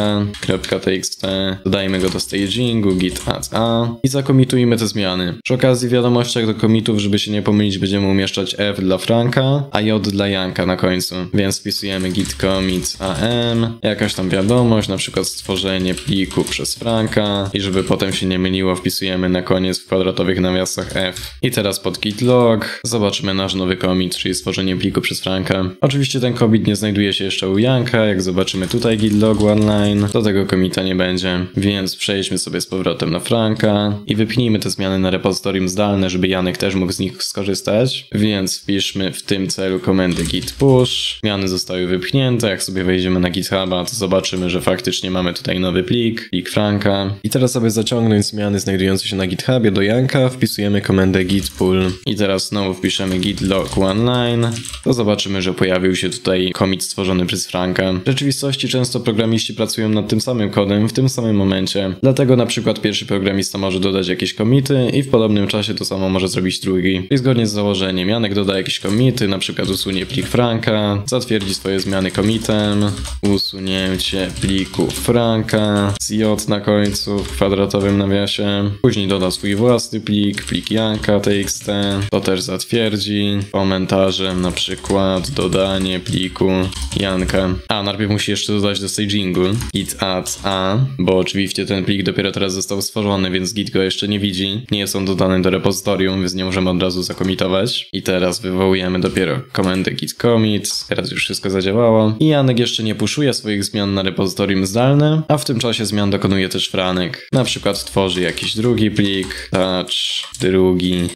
franka.txt, dodajmy go do stagingu git add a i zakomitujmy te zmiany. Przy okazji w wiadomościach do commitów, żeby się nie pomylić, będziemy umieszczać f dla Franka, a j dla Janka na końcu, więc wpisujemy git commit am, jakaś tam wiadomość, na przykład stworzenie pliku przez Franka i żeby potem się nie myliło, wpisujemy na koniec w kwadratowych nawiasach f. I teraz pod git log zobaczymy nasz nowy commit, czyli stworzenie pliku przez Franka. Oczywiście ten commit nie znajduje się jeszcze u Janka, jak zobaczymy tutaj git log one line, to tego commita nie będzie, więc przejdźmy sobie z powrotem na Franka i wypchnijmy te zmiany na repozytorium zdalne, żeby Janek też mógł z nich skorzystać, więc wpiszmy w tym celu komendę git push, zmiany zostały wypchnięte, jak sobie wejdziemy na GitHuba, to zobaczymy, że faktycznie mamy tutaj nowy plik Franka. I teraz aby zaciągnąć zmiany znajdujące się na GitHubie do Janka, wpisujemy komendę git pull i teraz znowu wpiszemy git log one line, to zobaczymy, że pojawił się tutaj commit stworzony przez Franka. W rzeczywistości często programiści pracują nad tym samym kodem w tym samym momencie, dlatego na przykład pierwszy programista może dodać jakieś commity i w podobnym czasie to samo może zrobić drugi. I zgodnie z założeniem Janek doda jakieś commity, na przykład usunie plik Franka, zatwierdzi swoje zmiany commitem, usunięcie pliku Franka z j na końcu w kwadratowym nawiasie, się. Później doda swój własny plik janka.txt. To też zatwierdzi komentarzem, na przykład dodanie pliku janka. A najpierw musi jeszcze dodać do stagingu git add a, bo oczywiście ten plik dopiero teraz został stworzony, więc git go jeszcze nie widzi. Nie jest on dodany do repozytorium, więc nie możemy od razu zakomitować. I teraz wywołujemy dopiero komendę git commit. Teraz już wszystko zadziałało. I Janek jeszcze nie puszuje swoich zmian na repozytorium zdalne, a w tym czasie zmian dokonuje też Franek. Na przykład tworzy jakiś drugi plik, touch, drugi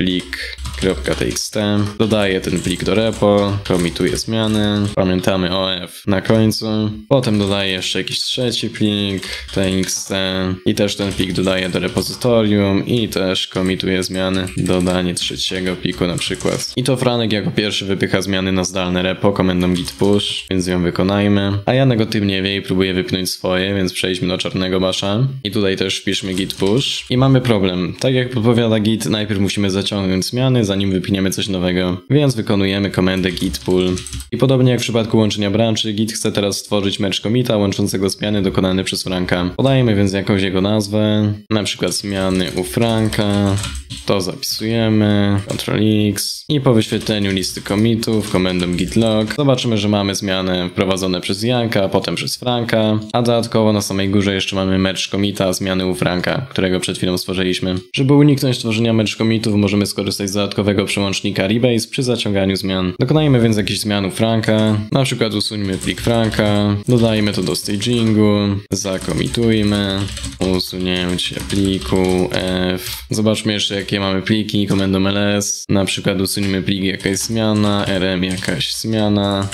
plik.txt, dodaje ten plik do repo, komituje zmiany, pamiętamy o f na końcu, potem dodaje jeszcze jakiś trzeci plik, txt i też ten plik dodaje do repozytorium i też komituje zmiany, dodanie trzeciego pliku na przykład. I to Franek jako pierwszy wypycha zmiany na zdalne repo komendą git push, więc ją wykonajmy. A Janek o tym nie wie i próbuje wypchnąć swoje, więc przejdźmy do czarnego basha i tutaj też wpiszmy git push i mamy problem. Tak jak podpowiada git, najpierw musimy zaciągnąć zmiany, zanim wypchniemy coś nowego, więc wykonujemy komendę git pull. I podobnie jak w przypadku łączenia branży, git chce teraz stworzyć merge commita łączącego zmiany dokonane przez Franka. Podajemy więc jakąś jego nazwę, na przykład zmiany u Franka, to zapisujemy, Ctrl+X i po wyświetleniu listy commitów komendą git log zobaczymy, że mamy zmiany wprowadzone przez Janka, potem przez Franka, a dodatkowo na samej górze jeszcze mamy merge commita zmiany u Franka, którego przed chwilą stworzyliśmy. Żeby uniknąć tworzenia merge commitów, możemy skorzystać z dodatkowego przełącznika rebase przy zaciąganiu zmian. Dokonajmy więc jakichś zmian u Franka, na przykład usuńmy plik Franka, dodajmy to do stagingu, zakomitujmy, usunięcie pliku f. Zobaczmy jeszcze jakie mamy pliki komendą ls, na przykład usuńmy plik jakaś zmiana, rm jakaś zmiana,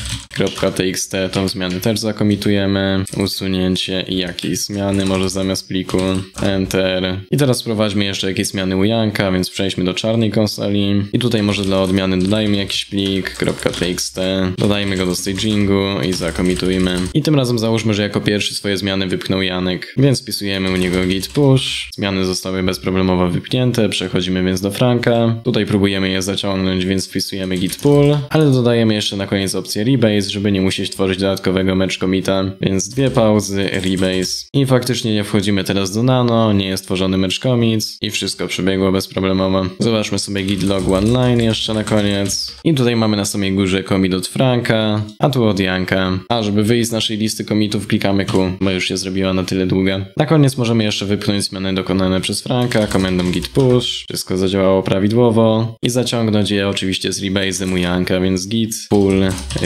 .txt, tą zmianę też zakomitujemy, usunięcie i jakieś zmiany, może zamiast pliku, enter. I teraz wprowadźmy jeszcze jakieś zmiany u Janka, więc przejdźmy do czarnej konsoli i tutaj może dla odmiany dodajmy jakiś plik, .txt, dodajmy go do stagingu i zakomitujmy. I tym razem załóżmy, że jako pierwszy swoje zmiany wypchnął Janek, więc wpisujemy u niego git push, zmiany zostały bezproblemowo wypchnięte, przechodzimy więc do Franka, tutaj próbujemy je zaciągnąć, więc wpisujemy git pull, ale dodajemy jeszcze na koniec opcję rebase, żeby nie musieć tworzyć dodatkowego merge commita, więc dwie pauzy, rebase i faktycznie nie wchodzimy teraz do nano, nie jest tworzony merge commit i wszystko przebiegło bezproblemowo. Zobaczmy sobie git log one line jeszcze na koniec i tutaj mamy na samej górze commit od Franka, a tu od Janka, a żeby wyjść z naszej listy commitów klikamy Q, bo już się zrobiła na tyle długa. Na koniec możemy jeszcze wypchnąć zmiany dokonane przez Franka komendą git push, wszystko zadziałało prawidłowo i zaciągnąć je oczywiście z rebase'em u Janka, więc git pull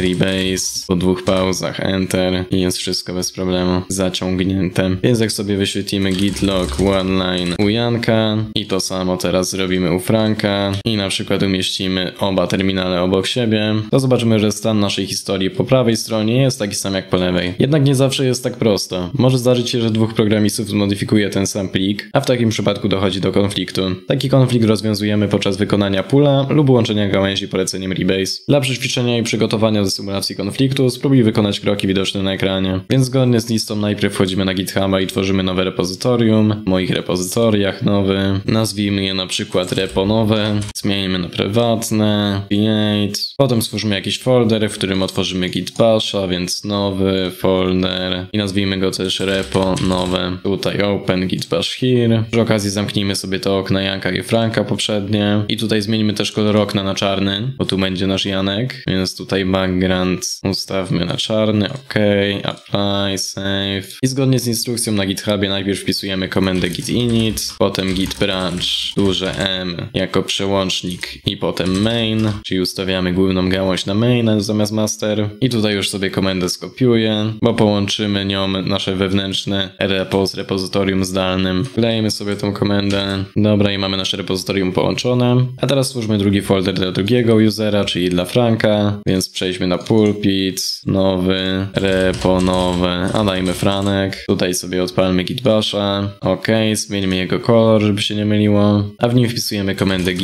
rebase po dwóch pauzach enter i jest wszystko bez problemu zaciągnięte. Więc jak sobie wyświetlimy git log one line u Janka i to samo teraz zrobimy u Franka i na przykład umieścimy oba terminale obok siebie, to zobaczymy, że stan naszej historii po prawej stronie jest taki sam jak po lewej. Jednak nie zawsze jest tak prosto. Może zdarzyć się, że dwóch programistów zmodyfikuje ten sam plik, a w takim przypadku dochodzi do konfliktu. Taki konflikt rozwiązujemy podczas wykonania pulla lub łączenia gałęzi poleceniem rebase. Dla przećwiczenia i przygotowania do symulacji konfliktu spróbuj wykonać kroki widoczne na ekranie. Więc zgodnie z listą najpierw wchodzimy na GitHuba i tworzymy nowe repozytorium. W moich repozytoriach nowy. Nazwijmy je na przykład repo nowe. Zmienimy na prywatne. Create. Potem stworzymy jakiś folder, w którym otworzymy git basha, więc nowy folder. I nazwijmy go też repo nowe. Tutaj open git bash here. Przy okazji zamknijmy sobie to okna Janka i Franka poprzednie. I tutaj zmienimy też kolor okna na czarny, bo tu będzie nasz Janek. Więc tutaj background ustawmy na czarny, ok, apply, save. I zgodnie z instrukcją na GitHubie najpierw wpisujemy komendę git init, potem git branch, duże M jako przełącznik i potem main, czyli ustawiamy główną gałąź na main zamiast master. I tutaj już sobie komendę skopiuję, bo połączymy nią nasze wewnętrzne repo z repozytorium zdalnym. Wklejmy sobie tą komendę. Dobra, i mamy nasze repozytorium połączone. A teraz stwórzmy drugi folder dla drugiego usera, czyli dla Franka, więc przejdźmy na pulpit, nowy, repo nowe, a dajmy Franek. Tutaj sobie odpalmy git basha, ok, zmieńmy jego kolor, żeby się nie myliło, a w nim wpisujemy komendę git clone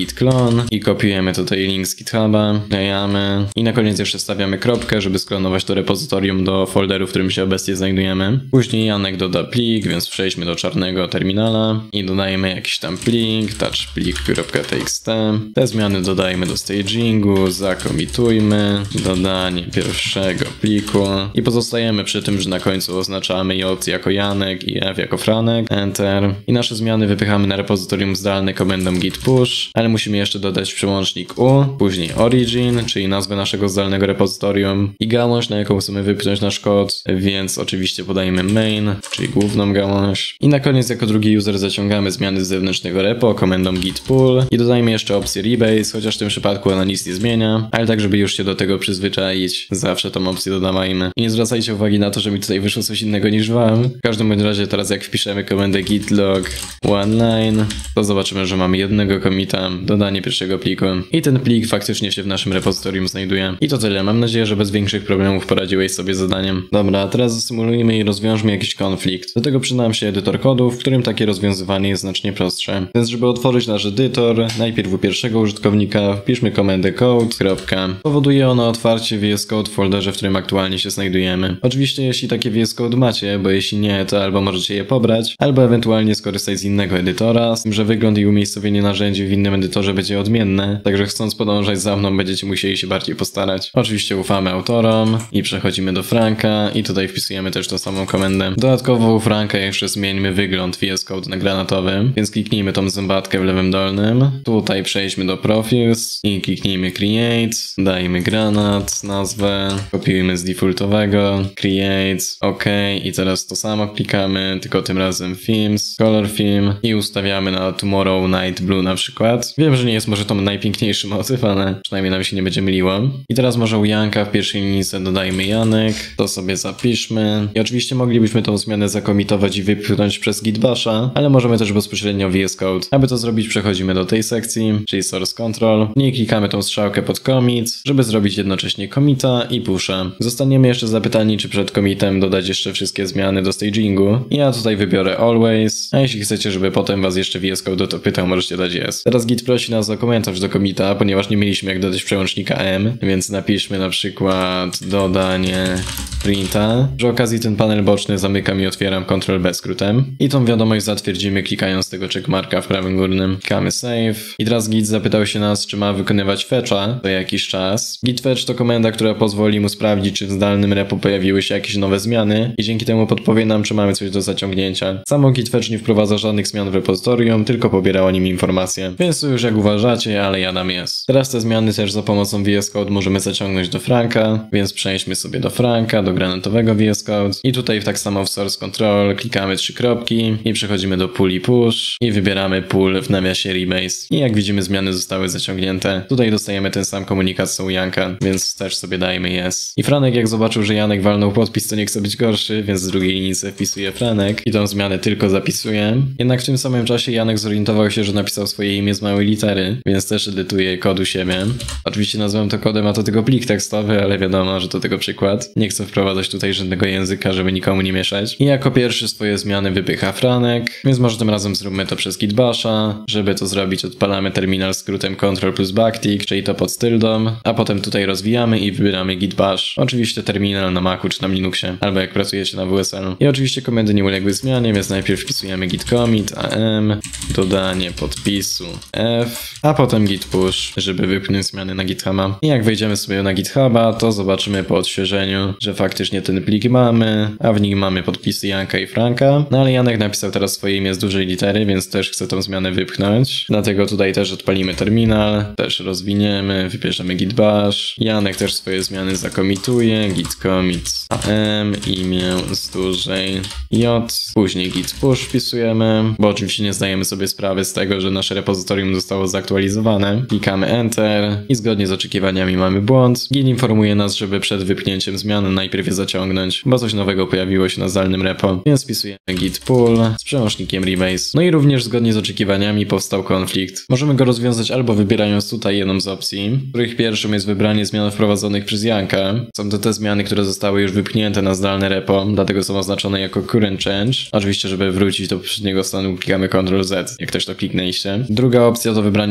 klon i kopiujemy tutaj link z GitHuba, klejamy i na koniec jeszcze stawiamy kropkę, żeby sklonować to repozytorium do folderu, w którym się obecnie znajdujemy. Później Janek doda plik, więc przejdźmy do czarnego terminala i dodajemy jakiś tam plik, touchplik.txt. Te zmiany dodajmy do stagingu, zakomitujmy, dodanie pierwszego pliku i pozostajemy przy tym, że na końcu oznaczamy J jako Janek i F jako Franek, Enter i nasze zmiany wypychamy na repozytorium zdalne komendą git push, ale musimy jeszcze dodać przełącznik U, później origin, czyli nazwę naszego zdalnego repozytorium i gałąź, na jaką chcemy wypchnąć nasz kod, więc oczywiście podajemy main, czyli główną gałąź i na koniec jako drugi user zaciągamy zmiany z zewnętrznego repo komendą git pull i dodajmy jeszcze opcję rebase, chociaż w tym przypadku ona nic nie zmienia, ale tak żeby już się do tego przyzwyczaić, zawsze tą opcję dodawajmy. I nie zwracajcie uwagi na to, że mi tutaj wyszło coś innego niż wam. W każdym bądź razie teraz jak wpiszemy komendę git log one-line, to zobaczymy, że mamy jednego commita, dodanie pierwszego pliku i ten plik faktycznie się w naszym repozytorium znajduje. I to tyle. Mam nadzieję, że bez większych problemów poradziłeś sobie z zadaniem. Dobra, a teraz zasymulujmy i rozwiążmy jakiś konflikt. Do tego przydam się edytor kodu, w którym takie rozwiązywanie jest znacznie prostsze. Więc żeby otworzyć nasz edytor, najpierw u pierwszego użytkownika wpiszmy komendę code, kropka. Powoduje ono otwarcie VS Code w folderze, w którym aktualnie się znajdujemy. Oczywiście jeśli takie VS Code macie, bo jeśli nie, to albo możecie je pobrać, albo ewentualnie skorzystać z innego edytora, z tym, że wygląd i umiejscowienie narzędzi w innym edytorze będzie odmienne, także chcąc podążać za mną będziecie musieli się bardziej postarać. Oczywiście ufamy autorom i przechodzimy do Franka i tutaj wpisujemy też tą samą komendę. Dodatkowo u Franka jeszcze zmieńmy wygląd VS Code na granatowy, więc kliknijmy tą zębatkę w lewym dolnym. Tutaj przejdźmy do Profils i kliknijmy Create, dajmy granat, nazwę, kopiujmy z defaultowego, Create, OK i teraz to samo klikamy, tylko tym razem Themes, Color Theme i ustawiamy na Tomorrow Night Blue na przykład. Wiem, że nie jest może to najpiękniejszy motyw, ale przynajmniej nam się nie będzie myliło. I teraz może u Janka w pierwszej linijce dodajmy Janek, to sobie zapiszmy i oczywiście moglibyśmy tą zmianę zakomitować i wypchnąć przez git basha, ale możemy też bezpośrednio VS Code. Aby to zrobić, przechodzimy do tej sekcji, czyli Source Control. W niej klikamy tą strzałkę pod commit, żeby zrobić jednocześnie commita i pusha. Zostaniemy jeszcze zapytani, czy przed commitem dodać jeszcze wszystkie zmiany do stagingu. Ja tutaj wybiorę always, a jeśli chcecie, żeby potem was jeszcze VS Code o to pytał, możecie dać yes. Teraz git prosi nas o komentarz do commita, ponieważ nie mieliśmy jak dodać przełącznika m, więc napiszmy na przykład dodanie printa. Przy okazji ten panel boczny zamykam i otwieram Ctrl+B skrótem. I tą wiadomość zatwierdzimy klikając tego checkmarka w prawym górnym. Klikamy save. I teraz git zapytał się nas, czy ma wykonywać fetcha co jakiś czas. Git fetch to komenda, która pozwoli mu sprawdzić, czy w zdalnym repo pojawiły się jakieś nowe zmiany i dzięki temu podpowie nam, czy mamy coś do zaciągnięcia. Samo git fetch nie wprowadza żadnych zmian w repozytorium, tylko pobiera o nim informacje. Więc to już jak uważacie, ale ja dam jest. Teraz te zmiany też za pomocą VS Code możemy zaciągnąć do Franka, więc przejdźmy sobie do Franka, do granatowego VS Code i tutaj tak samo w Source Control klikamy 3 kropki i przechodzimy do Pull i Push i wybieramy Pull w nawiasie Rebase. I jak widzimy, zmiany zostały zaciągnięte. Tutaj dostajemy ten sam komunikat co u Janka, więc też sobie dajmy yes. I Franek jak zobaczył, że Janek walnął podpis, to nie chce być gorszy, więc z drugiej linijce wpisuje Franek i tą zmianę tylko zapisuje. Jednak w tym samym czasie Janek zorientował się, że napisał swoje imię z małej litery, więc też edytuje kod u siebie. Oczywiście nazwę to kodem, a to tylko plik tekstowy, ale wiadomo, że to tylko przykład. Nie chcę wprowadzać tutaj żadnego języka, żeby nikomu nie mieszać. I jako pierwszy swoje zmiany wypycha Franek, więc może tym razem zróbmy to przez git basha. Żeby to zrobić, odpalamy terminal skrótem Ctrl+backtick, czyli to pod tyldą, a potem tutaj rozwijamy i wybieramy git bash. Oczywiście terminal na Macu czy na Linuxie, albo jak pracujecie na WSL. I oczywiście komendy nie uległy zmianie, więc najpierw wpisujemy git commit, am, dodanie podpisu f, a potem git push, żeby wypchnąć zmiany na GitHuba. I jak wejdziemy sobie na GitHuba, to zobaczymy po odświeżeniu, że faktycznie ten plik mamy, a w nim mamy podpisy Janka i Franka. No ale Janek napisał teraz swoje imię z dużej litery, więc też chcę tą zmianę wypchnąć. Dlatego tutaj też odpalimy terminal, też rozwiniemy, wybierzemy git bash. Janek też swoje zmiany zakomituje, git commit am, imię z dużej j, później git push wpisujemy, bo oczywiście nie zdajemy sobie sprawy z tego, że nasze repozytorium zostało zaktualizowane. Klikamy enter i zgodnie z oczekiwaniami mamy błąd. Git informuje nas, żeby przed wypchnięciem zmian najpierw je zaciągnąć, bo coś nowego pojawiło się na zdalnym repo, więc wpisujemy git pull z przełącznikiem rebase. No i również zgodnie z oczekiwaniami powstał konflikt. Możemy go rozwiązać albo wybierając tutaj jedną z opcji, których pierwszą jest wybranie zmian wprowadzonych przez Janka. Są to te zmiany, które zostały już wypchnięte na zdalne repo, dlatego są oznaczone jako current change. Oczywiście, żeby wrócić do poprzedniego stanu, klikamy Ctrl+Z, jak też to kliknęliście. Druga opcja to wybranie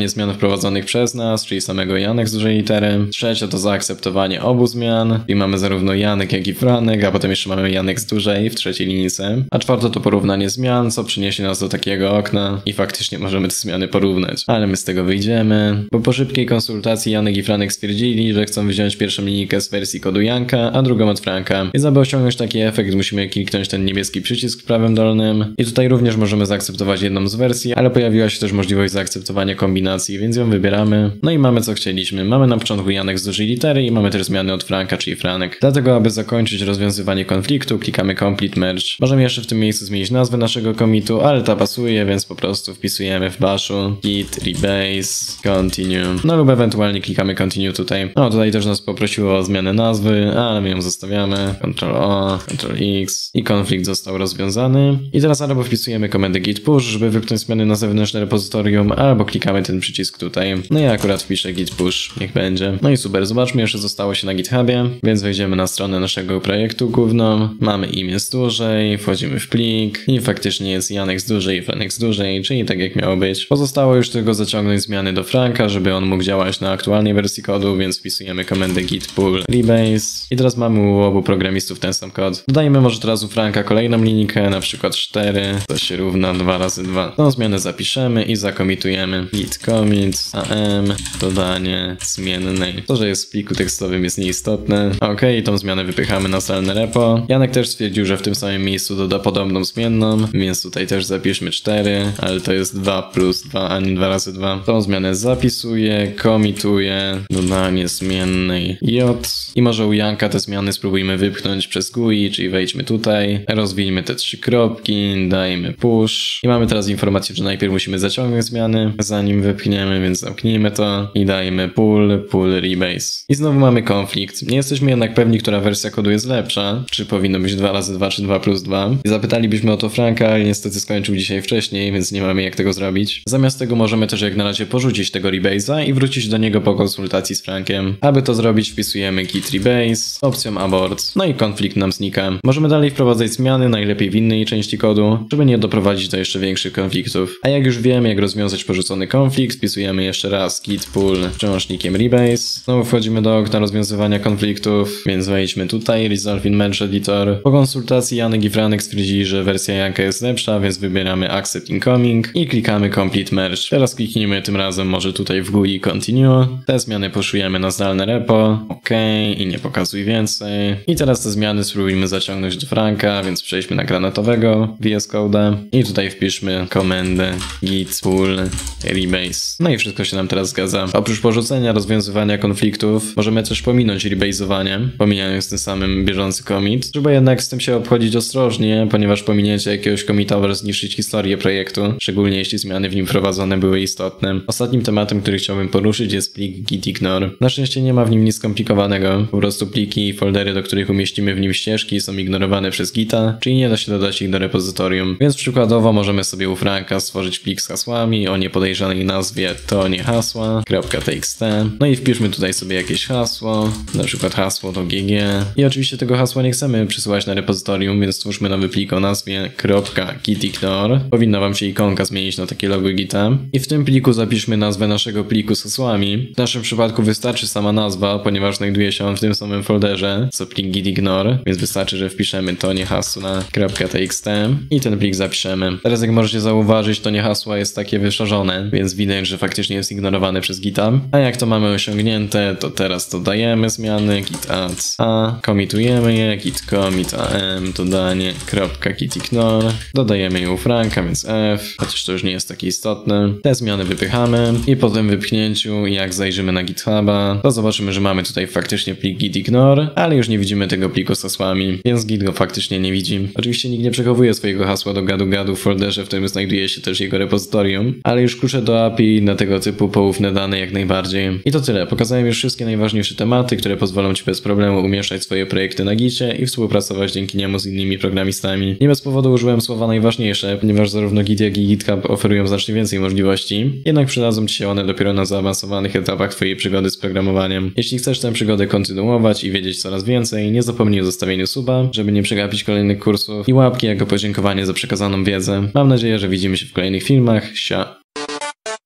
zaakceptowanie zmian wprowadzonych przez nas, czyli samego Janek z dużej litery. Trzecia to zaakceptowanie obu zmian, i mamy zarówno Janek, jak i Franek, a potem jeszcze mamy Janek z dużej w trzeciej linijce. A czwarta to porównanie zmian, co przyniesie nas do takiego okna i faktycznie możemy te zmiany porównać. Ale my z tego wyjdziemy, bo po szybkiej konsultacji Janek i Franek stwierdzili, że chcą wziąć pierwszą linijkę z wersji kodu Janka, a drugą od Franka. I aby osiągnąć taki efekt, musimy kliknąć ten niebieski przycisk w prawym dolnym. I tutaj również możemy zaakceptować jedną z wersji, ale pojawiła się też możliwość zaakceptowania kombinacji, więc ją wybieramy. No i mamy co chcieliśmy. Mamy na początku Janek z dużej litery i mamy też zmiany od Franka, czyli Franek. Dlatego, aby zakończyć rozwiązywanie konfliktu, klikamy Complete Merge. Możemy jeszcze w tym miejscu zmienić nazwę naszego commitu, ale ta pasuje, więc po prostu wpisujemy w bashu git rebase continue. No lub ewentualnie klikamy continue tutaj. No tutaj też nas poprosiło o zmianę nazwy, ale my ją zostawiamy. Ctrl O, Ctrl X i konflikt został rozwiązany. I teraz albo wpisujemy komendę git push, żeby wypchnąć zmiany na zewnętrzne repozytorium, albo klikamy ten przycisk tutaj. No ja akurat wpiszę git push, niech będzie. No i super, zobaczmy, jeszcze zostało się na GitHubie, więc wejdziemy na stronę naszego projektu główną. Mamy imię z dużej, wchodzimy w plik i faktycznie jest Janek z dużej i Franek z dużej, czyli tak jak miało być. Pozostało już tylko zaciągnąć zmiany do Franka, żeby on mógł działać na aktualnej wersji kodu, więc wpisujemy komendę git pull rebase i teraz mamy u obu programistów ten sam kod. Dodajmy może teraz u Franka kolejną linijkę, na przykład 4, to się równa 2 razy 2. Tą zmianę zapiszemy i zakomitujemy. Git commit am dodanie zmiennej. To, że jest w pliku tekstowym jest nieistotne. Ok, tą zmianę wypychamy na zdalne repo. Janek też stwierdził, że w tym samym miejscu doda podobną zmienną, więc tutaj też zapiszmy 4, ale to jest 2 plus 2, a nie 2 razy 2. Tą zmianę zapisuję, komituję, dodanie zmiennej j i może u Janka te zmiany spróbujmy wypchnąć przez GUI, czyli wejdźmy tutaj, rozwijmy te 3 kropki, dajmy push i mamy teraz informację, że najpierw musimy zaciągnąć zmiany, zanim wypchniemy, więc zamknijmy to i dajmy pull rebase. I znowu mamy konflikt. Nie jesteśmy jednak pewni, która wersja kodu jest lepsza, czy powinno być 2 razy 2, czy 2 plus 2. I zapytalibyśmy o to Franka, ale niestety skończył dzisiaj wcześniej, więc nie mamy jak tego zrobić. Zamiast tego możemy też jak na razie porzucić tego rebase'a i wrócić do niego po konsultacji z Frankiem. Aby to zrobić, wpisujemy git rebase, opcją abort, no i konflikt nam znika. Możemy dalej wprowadzać zmiany, najlepiej w innej części kodu, żeby nie doprowadzić do jeszcze większych konfliktów. A jak już wiemy, jak rozwiązać porzucony konflikt, wpisujemy jeszcze raz git pull przełącznikiem rebase. Znowu wchodzimy do okna rozwiązywania konfliktów, więc wejdźmy tutaj, resolve in merge editor. Po konsultacji Janek i Franek stwierdzili, że wersja Janka jest lepsza, więc wybieramy accept incoming i klikamy complete merge. Teraz kliknijmy tym razem może tutaj w GUI continue. Te zmiany puszujemy na zdalne repo. OK i nie pokazuj więcej. I teraz te zmiany spróbujmy zaciągnąć do Franka, więc przejdźmy na granatowego VS Code'a i tutaj wpiszmy komendę git pull rebase. No i wszystko się nam teraz zgadza. Oprócz porzucenia rozwiązywania konfliktów, możemy też pominąć rebase'owanie, pomijając tym samym bieżący commit, żeby jednak z tym się obchodzić ostrożnie, ponieważ pominięcie jakiegoś commita może zniszczyć historię projektu, szczególnie jeśli zmiany w nim wprowadzone były istotne. Ostatnim tematem, który chciałbym poruszyć, jest plik gitignore. Na szczęście nie ma w nim nic skomplikowanego, po prostu pliki i foldery, do których umieścimy w nim ścieżki, są ignorowane przez Gita, czyli nie da się dodać ich do repozytorium. Więc przykładowo możemy sobie u Franka stworzyć plik z hasłami o niepodejrzanej nazwie to nie hasła.txt. No i wpiszmy tutaj sobie jakieś hasło, na przykład hasło to GG. I oczywiście tego hasła nie chcemy przesyłać na repozytorium, więc stwórzmy nowy plik o nazwie .gitignore. Powinna wam się ikonka zmienić na takie logo Gita. I w tym pliku zapiszmy nazwę naszego pliku z hasłami. W naszym przypadku wystarczy sama nazwa, ponieważ znajduje się on w tym samym folderze, co plik gitignore, więc wystarczy, że wpiszemy to nie hasła.txt i ten plik zapiszemy. Teraz jak możecie zauważyć, to nie hasła jest takie wyszarzone, więc widać, że faktycznie jest ignorowane przez Gita. A jak to mamy osiągnięte, to teraz dodajemy zmiany git add a, komitujemy je, git commit am, dodanie .gitignore, dodajemy je u Franka, więc f, chociaż to już nie jest takie istotne. Te zmiany wypychamy i po tym wypchnięciu, jak zajrzymy na GitHuba, to zobaczymy, że mamy tutaj faktycznie plik gitignore, ale już nie widzimy tego pliku z hasłami, więc Git go faktycznie nie widzi. Oczywiście nikt nie przechowuje swojego hasła do gadu-gadu w folderze, w którym znajduje się też jego repozytorium, ale już klucze do API na tego typu poufne dane jak najbardziej. I to tyle. Pokazałem już wszystkie najważniejsze tematy, które pozwolą Ci bez problemu umieszczać swoje projekty na Gicie i współpracować dzięki niemu z innymi programistami. Nie bez powodu użyłem słowa najważniejsze, ponieważ zarówno Git, jak i GitHub oferują znacznie więcej możliwości, jednak przydadzą Ci się one dopiero na zaawansowanych etapach Twojej przygody z programowaniem. Jeśli chcesz tę przygodę kontynuować i wiedzieć coraz więcej, nie zapomnij o zostawieniu suba, żeby nie przegapić kolejnych kursów i łapki jako podziękowanie za przekazaną wiedzę. Mam nadzieję, że widzimy się w kolejnych filmach. Sia!